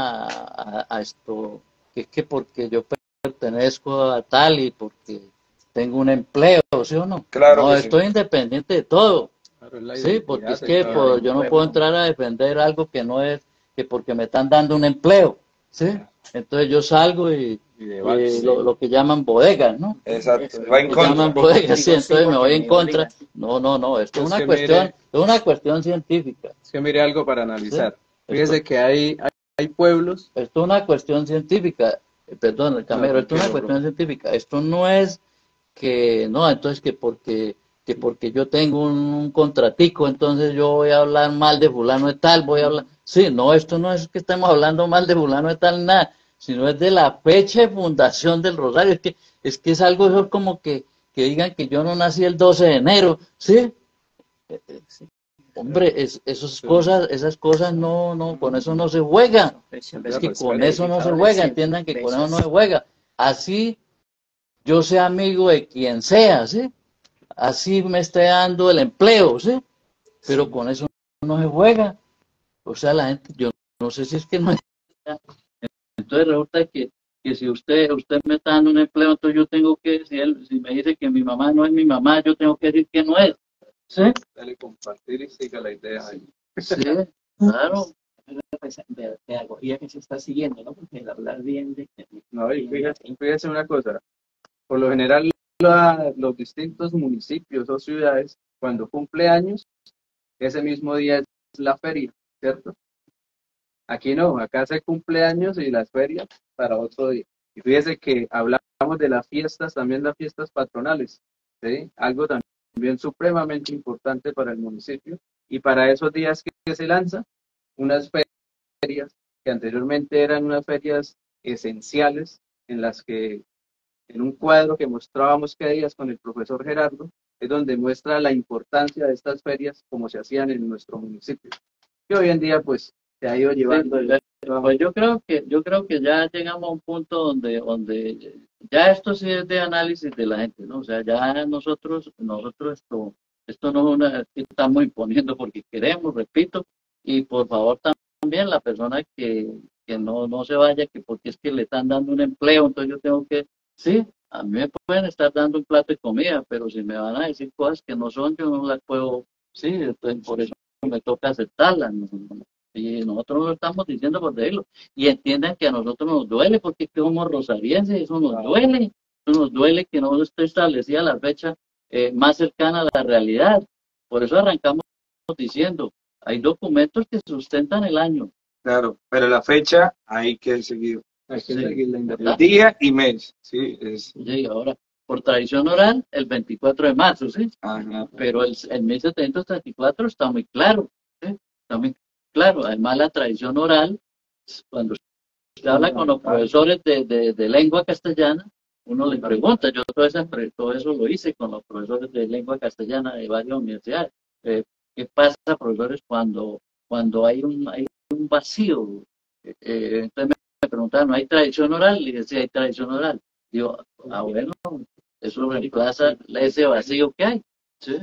a esto, que es que porque yo pertenezco a tal y porque tengo un empleo, ¿sí o no? Claro no, que estoy sí. independiente de todo. Claro, Sí, porque es que yo no puedo entrar a defender algo que no es, que porque me están dando un empleo, ¿sí? Entonces yo salgo y lo que llaman bodegas, ¿no? Exacto, va en contra. Llaman bodegas, sí, entonces me voy en contra. No, esto es una cuestión, es una cuestión científica. Es que mire algo para analizar. ¿Sí? Fíjese que hay pueblos. Esto es una cuestión científica, perdón, el Camero, esto es una cuestión científica. Esto no es que, no, entonces que porque yo tengo un contratico, entonces yo voy a hablar mal de fulano de tal, voy a hablar... Sí, no, esto no es que estemos hablando mal de fulano de tal, nada, sino es de la fecha de fundación del Rosario. Es que es algo eso como que digan que yo no nací el 12 de enero, ¿sí? Hombre, esas cosas no, con eso no se juega. Es que con eso no se juega, entiendan que con eso no se juega. Así yo sea amigo de quien sea, ¿sí? Así me esté dando el empleo, ¿sí? Pero con eso no se juega. O sea, la gente, yo no sé si es que no es. Entonces resulta que si usted me está dando un empleo, entonces yo tengo que, si me dice que mi mamá no es mi mamá, yo tengo que decir que no es. ¿Sí? Dale compartir y siga la idea ahí. Sí, claro. De pedagogía que se está siguiendo, ¿no? Porque el hablar bien de... No, y fíjese una cosa. Por lo general, los distintos municipios o ciudades, cuando cumple años, ese mismo día es la feria, ¿cierto? Aquí no, acá se cumple años y las ferias para otro día. Y fíjese que hablamos de las fiestas, también las fiestas patronales, ¿sí? Algo también supremamente importante para el municipio. Y para esos días que se lanzan, unas ferias que anteriormente eran unas ferias esenciales en las que en un cuadro que mostrábamos que días con el profesor Gerardo, es donde muestra la importancia de estas ferias como se hacían en nuestro municipio. Y hoy en día pues se ha ido llevando. Sí, pues yo creo que ya llegamos a un punto donde ya esto sí es de análisis de la gente, ¿no? O sea, ya nosotros esto no es una que estamos imponiendo porque queremos, repito, y por favor también la persona que no se vaya, que porque es que le están dando un empleo, entonces yo tengo que, sí, a mí me pueden estar dando un plato de comida, pero si me van a decir cosas que no son, yo no las puedo, sí, entonces por eso me toca aceptarla, ¿no? Y nosotros no lo estamos diciendo por decirlo. Y entiendan que a nosotros nos duele porque somos rosarienses, eso nos duele que no esté establecida la fecha más cercana a la realidad. Por eso arrancamos diciendo, hay documentos que sustentan el año. Claro, pero la fecha hay que seguir. Hay que Sí, seguirla El ¿verdad? día y mes, ¿sí? Sí, ahora, por tradición oral, el 24 de marzo, ¿sí? Ajá. Pero el 1734 está muy claro, ¿sí? Está muy claro. Además, la tradición oral, cuando usted habla con los profesores de lengua castellana, uno le pregunta, yo todo eso lo hice con los profesores de lengua castellana de varias universidades. ¿Qué pasa, profesores, cuando hay un vacío? Entonces me preguntaban, ¿no hay tradición oral? Le dije, sí, hay tradición oral. Digo, bueno, eso reemplaza ese vacío que hay, ¿sí?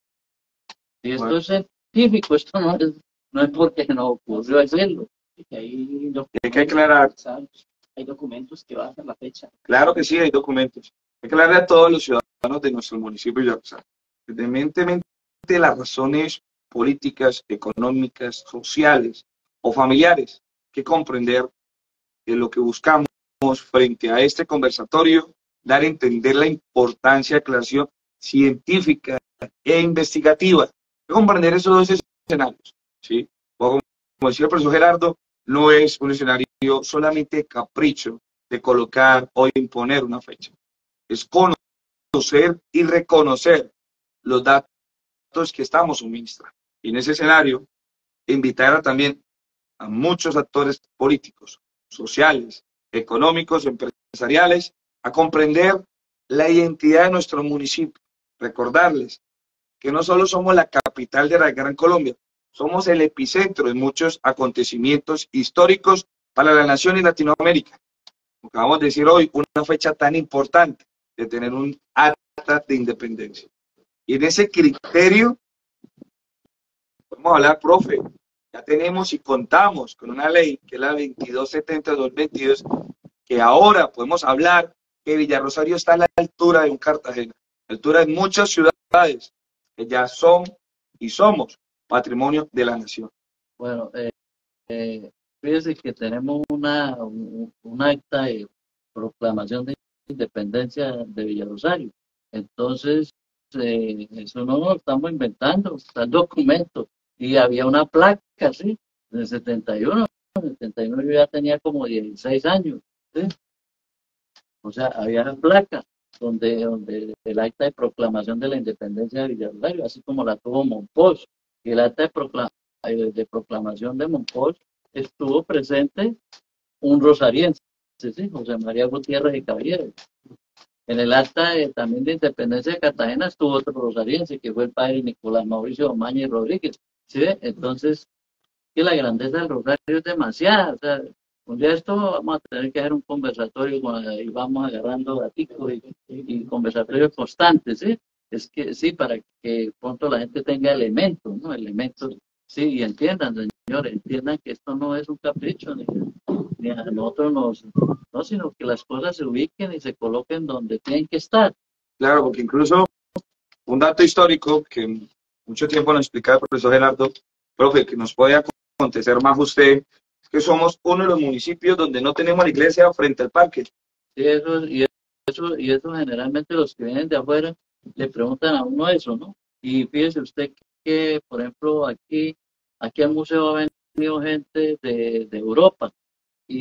Y esto Bueno, es científico, esto no es porque no ocurrió hacerlo. Hay hay que aclarar. hay documentos que basan la fecha. Claro que sí, hay documentos. Hay que aclarar a todos los ciudadanos de nuestro municipio de Rosario. Independientemente de las razones políticas, económicas, sociales o familiares, hay que comprender que lo que buscamos frente a este conversatorio, dar a entender la importancia de aclaración científica e investigativa. Hay que comprender esos dos escenarios, ¿sí? Como decía el profesor Gerardo, no es un escenario solamente capricho de colocar o imponer una fecha. Es conocer y reconocer los datos que estamos suministrando. Y en ese escenario, invitar también a muchos actores políticos, sociales, económicos, empresariales, a comprender la identidad de nuestro municipio. Recordarles que no solo somos la capital de la Gran Colombia, somos el epicentro de muchos acontecimientos históricos para la nación y Latinoamérica. Acabamos de decir hoy una fecha tan importante de tener un acta de independencia. Y en ese criterio, podemos hablar, profe, ya tenemos y contamos con una ley que es la 2270-2022, que ahora podemos hablar que Villarrosario está a la altura de un Cartagena, a la altura de muchas ciudades que ya son y somos patrimonio de la nación. Bueno, fíjese que tenemos un acta de proclamación de independencia de Villarrosario. Entonces, eso no lo estamos inventando, está el documento. Y había una placa, ¿sí? En el 71, en el 71 yo ya tenía como 16 años, ¿sí? O sea, había una placa donde el acta de proclamación de la independencia de Villarrosario, así como la tuvo Monpós. Y el acta de proclamación de Monpós estuvo presente un rosariense, ¿sí? José María Gutiérrez y Caballero. En el acta también de independencia de Cartagena estuvo otro rosariense, que fue el padre Nicolás Mauricio Omaña y Rodríguez. ¿Sí? Entonces, que la grandeza del rosario es demasiada. O sea, un día esto vamos a tener que hacer un conversatorio y vamos agarrando daticos y conversatorios constantes, ¿sí? Es que sí, para que pronto la gente tenga elementos, ¿no? Elementos, sí, y entiendan, señores, entiendan que esto no es un capricho, ni a nosotros no, sino que las cosas se ubiquen y se coloquen donde tienen que estar. Claro, porque incluso un dato histórico que mucho tiempo nos explicaba el profesor Gerardo, profe, que nos puede acontecer más usted, es que somos uno de los municipios donde no tenemos la iglesia frente al parque. Sí, eso generalmente los que vienen de afuera le preguntan a uno eso, ¿no? Y fíjese usted que, por ejemplo, aquí al museo ha venido gente de Europa y,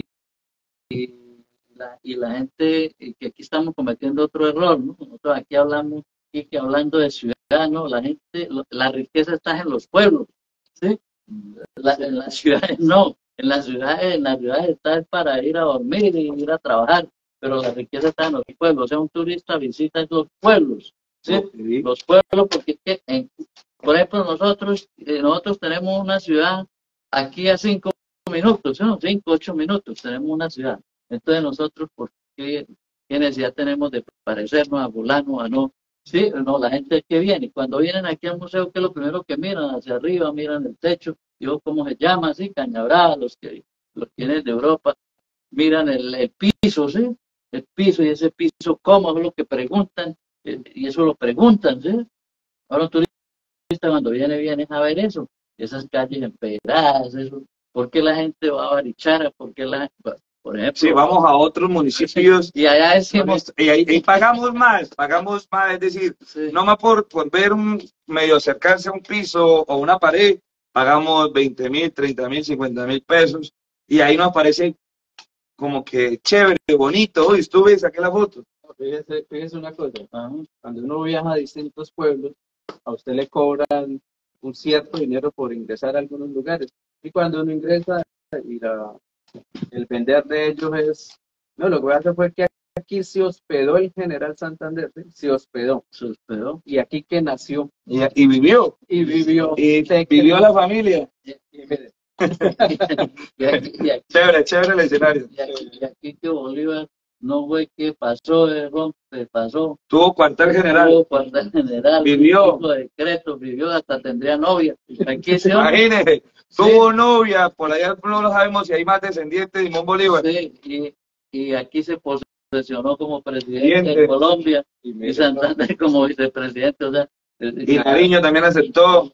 y la gente, que aquí estamos cometiendo otro error, ¿no? Nosotros aquí hablamos, y que hablando de ciudad, ¿no? La gente, la riqueza está en los pueblos, ¿sí? En las ciudades no, en las ciudades está para ir a dormir y ir a trabajar, pero la riqueza está en los pueblos. O sea, un turista visita los pueblos, ¿sí? Sí. Los pueblos, porque es que, por ejemplo, nosotros tenemos una ciudad aquí a 5 minutos, ¿no? 5, 8 minutos, tenemos una ciudad. Entonces nosotros, ¿por qué necesidad tenemos de parecernos a fulano, a no? Sí, no, la gente que viene, cuando vienen aquí al museo, ¿qué es lo primero que miran? Hacia arriba, miran el techo, digo, ¿cómo se llama? Así, Cañabrada, los que vienen de Europa, miran el piso, ¿sí? El piso, y ese piso, ¿cómo? Es lo que preguntan, y eso lo preguntan, ¿sí? Ahora un turista cuando viene a ver eso, esas calles empedradas, eso, ¿por qué la gente va a Barichara? ¿Por qué por ejemplo? Sí, vamos a otros municipios y allá decimos, y ahí pagamos más, es decir, sí, no más por ver medio acercarse a un piso o una pared, pagamos 20.000, 30.000, 50.000 pesos, y ahí nos parece como que chévere, bonito. Uy, estuve, saqué la foto. Fíjese una cosa, cuando uno viaja a distintos pueblos, a usted le cobran un cierto dinero por ingresar a algunos lugares. Y cuando uno ingresa, y el vender de ellos es... No, lo que voy a hacer fue que aquí se hospedó el general Santander, ¿sí? Se hospedó. Y aquí que nació. Y vivió. Y vivió. Y vivió la familia. Y mire, y aquí, Chévere el escenario. y aquí que Bolívar no fue que pasó de rompe, pasó. Tuvo cuartel general. Tuvo cuartel general. Vivió. Tuvo decretos, vivió, hasta tendría novia. Aquí se Imagínese, tuvo novia, por allá no lo sabemos si hay más descendientes de Simón Bolívar. Sí, y aquí se posesionó como presidente de Colombia y Santander como vicepresidente. O sea, Y Nariño también aceptó.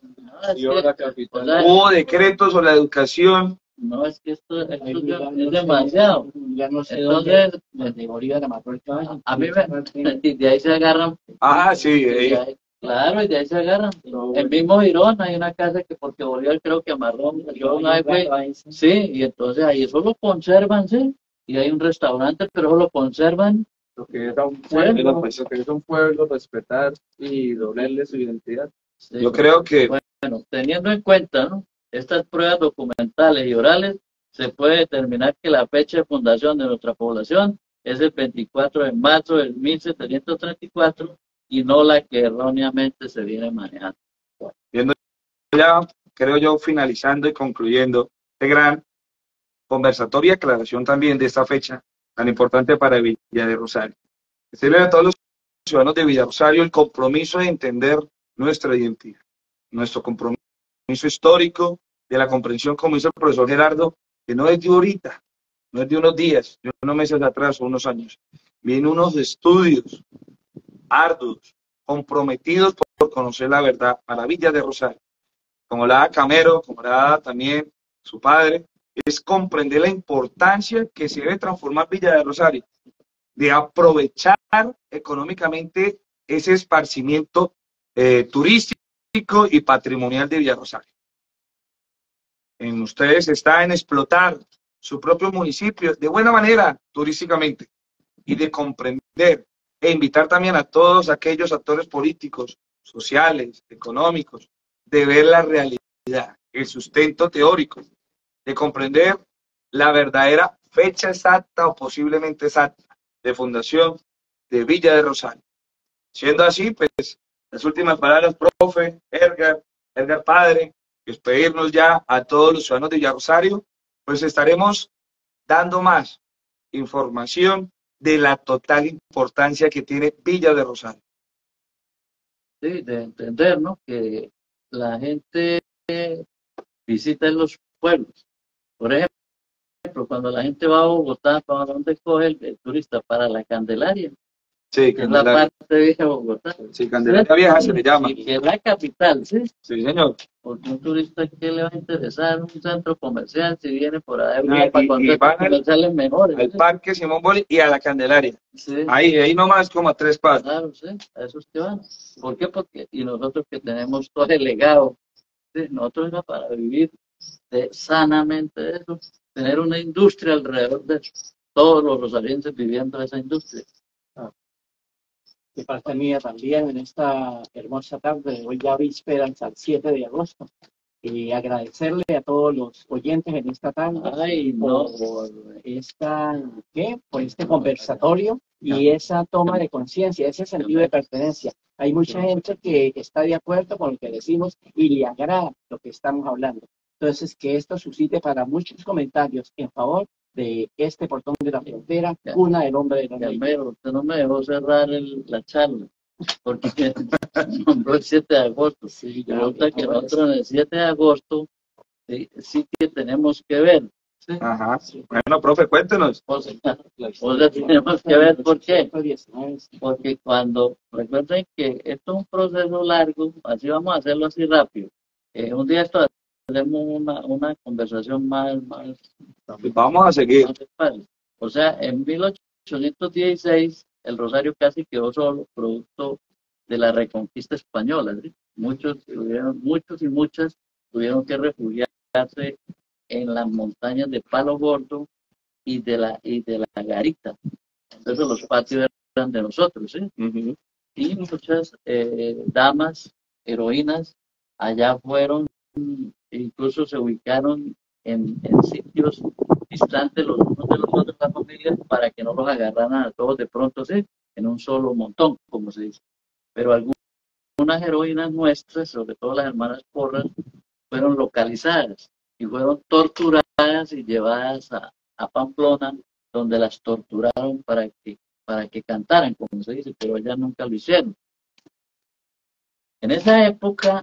Hubo decretos sobre la educación. No, es que esto es demasiado. Ya no sé Entonces, dónde Bolívar mató el caballo. a mí y de ahí se agarran. Ah, sí. Y claro, y de ahí se agarran. El mismo Girón hay una casa que porque Bolívar creo que amarró. Yo una vez fue, sí, y entonces ahí eso lo conservan, sí. Y hay un restaurante, pero eso lo conservan. lo que era un pueblo, respetar y doblarle su identidad. Sí. Yo creo que Bueno, teniendo en cuenta, ¿no?, estas pruebas documentales y orales, se puede determinar que la fecha de fundación de nuestra población es el 24 de marzo del 1734 y no la que erróneamente se viene manejando. viendo ya, creo yo, finalizando y concluyendo este gran conversatorio y aclaración también de esta fecha tan importante para Villa de Rosario. Decirle a todos los ciudadanos de Villa Rosario el compromiso de entender nuestra identidad, nuestro compromiso histórico, de la comprensión, como dice el profesor Gerardo, que no es de ahorita, no es de unos días, de unos meses atrás o unos años. Vienen unos estudios arduos, comprometidos por conocer la verdad para Villa de Rosario. Como la da Camero, como la da también su padre, es comprender la importancia que se debe transformar Villa de Rosario, de aprovechar económicamente ese esparcimiento turístico y patrimonial de Villa Rosario. En ustedes está en explotar su propio municipio de buena manera turísticamente y de comprender e invitar también a todos aquellos actores políticos, sociales, económicos, de ver la realidad, el sustento teórico, de comprender la verdadera fecha exacta o posiblemente exacta de fundación de Villa de Rosario. Siendo así, pues, las últimas palabras, profe, Edgar padre, despedirnos ya a todos los ciudadanos de Villa Rosario, pues estaremos dando más información de la total importancia que tiene Villa de Rosario. Sí, de entender, ¿no?, que la gente visita los pueblos. Por ejemplo, cuando la gente va a Bogotá, ¿para dónde coge el turista? Para la Candelaria. Sí, que es la parte vieja de Bogotá. Sí, Candelaria Vieja se le llama. Y que es la capital, ¿sí? Sí, señor. Porque un turista, ¿qué le va a interesar un centro comercial si viene por ahí Y para van comerciales mejores? Al Parque Simón Bolívar y a la Candelaria. Sí. Ahí nomás como a 3 pasos. Claro, sí, a esos que van. ¿Por qué? Porque, y nosotros que tenemos todo el legado, ¿sí?, nosotros era para vivir sanamente de eso, tener una industria alrededor de eso, todos los rosarienses viviendo de esa industria. De parte mía también en esta hermosa tarde, hoy ya vísperas al 7 de agosto. Y agradecerle a todos los oyentes en esta tarde por por este conversatorio y esa toma de conciencia, ese sentido de pertenencia. Hay mucha gente que está de acuerdo con lo que decimos y le agrada lo que estamos hablando. Entonces, que esto suscite para muchos comentarios en favor de este portón de la frontera, cuna del hombre de la ley. Usted no me dejó cerrar la charla, porque nombró el 7 de agosto. Sí, resulta que nosotros en el 7 de agosto sí que tenemos que ver. ¿Sí? Ajá. Bueno, profe, cuéntenos. O sea, tenemos que ver por qué. Porque cuando, recuerden que esto es un proceso largo, así vamos a hacerlo así rápido. Un día esto hacemos una conversación más Vamos a seguir. más despacio. O sea, en 1816 el Rosario casi quedó solo, producto de la reconquista española, ¿sí? Muchos y muchas tuvieron que refugiarse en las montañas de Palo Gordo y de la Garita. Entonces los patios eran de nosotros, ¿sí? Y muchas damas, heroínas, allá fueron, incluso se ubicaron en sitios distantes los unos de los otros, las familias, para que no los agarraran a todos de pronto, ¿sí? En un solo montón, como se dice. Pero algunas heroínas nuestras, sobre todo las hermanas Porras, fueron localizadas y fueron torturadas y llevadas a Pamplona, donde las torturaron para que cantaran, como se dice, pero ellas nunca lo hicieron. En esa época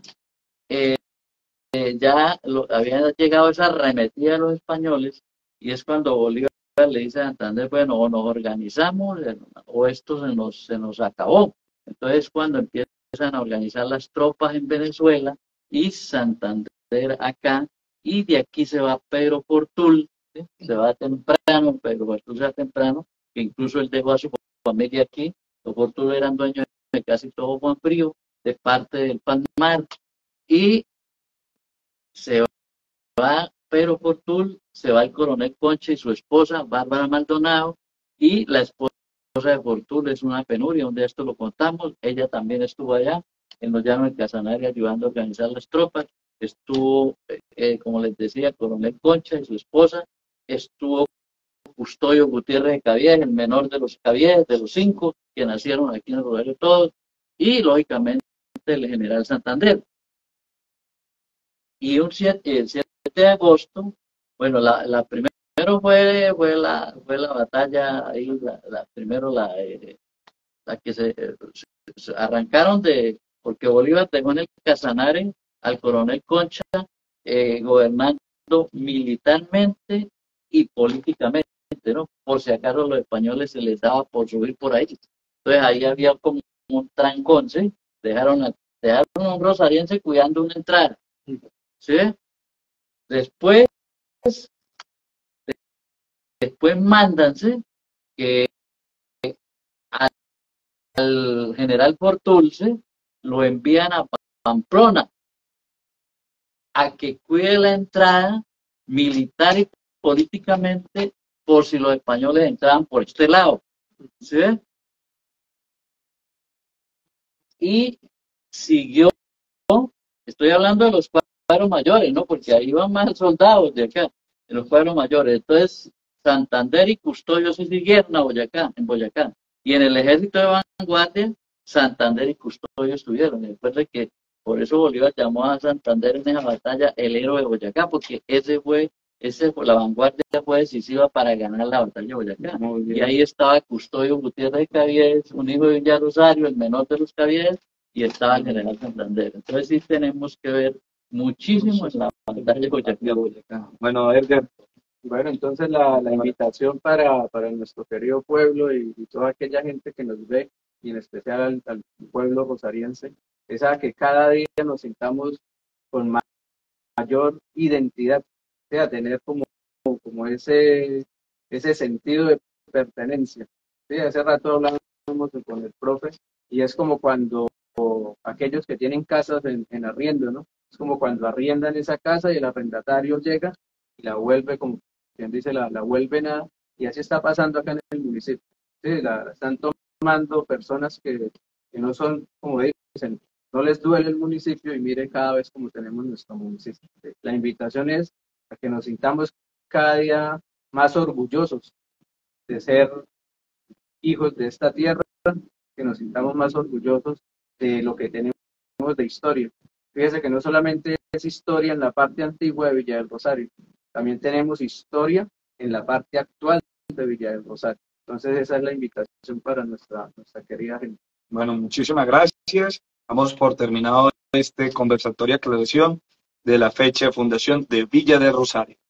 ya había llegado esa arremetida de los españoles y es cuando Bolívar le dice a Santander, bueno, o nos organizamos o esto se nos acabó. Entonces cuando empiezan a organizar las tropas en Venezuela y Santander acá, y de aquí se va Pedro Fortul, ¿sí? Se va temprano, Pedro Fortul se va temprano, que incluso él dejó a su familia aquí. Los Fortul eran dueños de casi todo Juan Frío, de parte del Palmar, y se va Pedro Fortul, se va el coronel Concha y su esposa, Bárbara Maldonado, y la esposa de Fortul es una penuria, donde esto lo contamos, ella también estuvo allá, en los llanos de Casanare, ayudando a organizar las tropas, estuvo, como les decía, el coronel Concha y su esposa, estuvo Custodio Gutiérrez de Caviedes, el menor de los Caviedes, de los 5 que nacieron aquí en el Rosario todos, y lógicamente el general Santander. Y el 7 de agosto, bueno, la primero fue la batalla ahí, primero la que se arrancaron porque Bolívar dejó en el Casanare al coronel Concha gobernando militarmente y políticamente, ¿no? Por si acaso los españoles se les daba por subir por ahí. Entonces ahí había como un trancón, ¿sí? Dejaron a un rosariense cuidando una entrada, ¿sí? Después mándanse que al general Fortulce lo envían a Pamplona a que cuide la entrada militar y políticamente por si los españoles entraban por este lado, ¿sí? Y siguió, estoy hablando de los cuadros mayores, ¿no? Porque ahí van más soldados de acá, de los cuadros mayores. Entonces, Santander y Custodio se siguieron a Boyacá, en Boyacá. Y en el ejército de vanguardia, Santander y Custodio estuvieron. Y después de que, por eso Bolívar llamó a Santander en esa batalla el héroe de Boyacá, porque la vanguardia fue decisiva para ganar la batalla de Boyacá. Y ahí estaba Custodio Gutiérrez de Caviedes, un hijo de Villa Rosario, el menor de los Caviedes, y estaba el general Santander. Entonces sí tenemos que ver muchísimo en la batalla de Boyacá. Bueno, Edgar. Bueno, entonces la invitación para nuestro querido pueblo y toda aquella gente que nos ve, y en especial al pueblo rosariense, es a que cada día nos sintamos con mayor identidad, o sea, tener como ese sentido de pertenencia. Sí, hace rato hablamos con el profe, y es como cuando aquellos que tienen casas en arriendo, ¿no? Es como cuando arriendan esa casa y el arrendatario llega y la vuelve, como quien dice, la vuelve nada, y así está pasando acá en el municipio. Sí, la están tomando personas que no son, como dicen, no les duele el municipio, y mire cada vez como tenemos nuestro municipio. La invitación es a que nos sintamos cada día más orgullosos de ser hijos de esta tierra, que nos sintamos más orgullosos de lo que tenemos de historia. Fíjese que no solamente es historia en la parte antigua de Villa del Rosario, también tenemos historia en la parte actual de Villa del Rosario. Entonces esa es la invitación para nuestra querida gente. Bueno, muchísimas gracias. Damos por terminado este conversatorio aclaración de la fecha de fundación de Villa del Rosario.